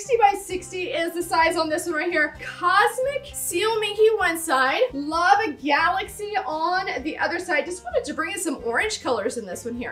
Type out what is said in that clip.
60 by 60 is the size on this one right here. Cosmic Seal Minky one side. Love a Galaxy on the other side. Just wanted to bring in some orange colors in this one here.